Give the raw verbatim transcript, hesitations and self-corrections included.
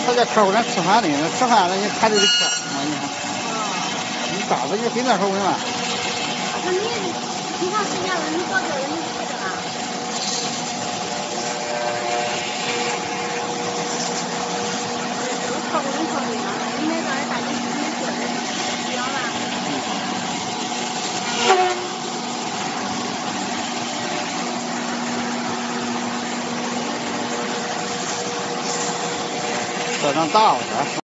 他叫客户咱吃饭的，吃饭了你排队的客，你看，你咋子你非那时候问嘛？ 那你挺长时间了，你早点你不知道啊？我靠过跟靠对了，你那个大姐你做的需要吧？ 这张大了。